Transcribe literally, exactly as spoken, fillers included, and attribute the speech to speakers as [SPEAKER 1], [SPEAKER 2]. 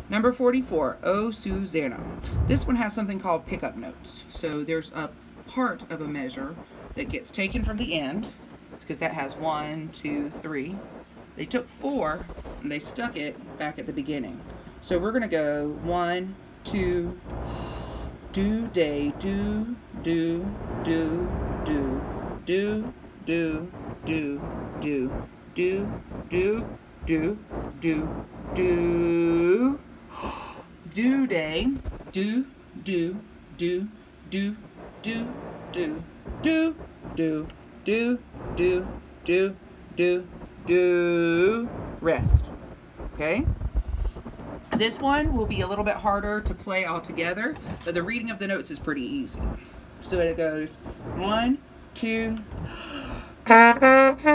[SPEAKER 1] Number forty-four, Oh Susanna. This one has something called pickup notes. So there's a part of a measure that gets taken from the end, because that has one, two, three. They took four and they stuck it back at the beginning. So we're gonna go one, two, do, day, do, do, do, do, do, do, do, do, do, do, do, do, do, do, day, do, do, do, do, do, do, do, do, do, do, do, do, do, rest. Okay? This one will be a little bit harder to play all together, but the reading of the notes is pretty easy. So it goes one, two,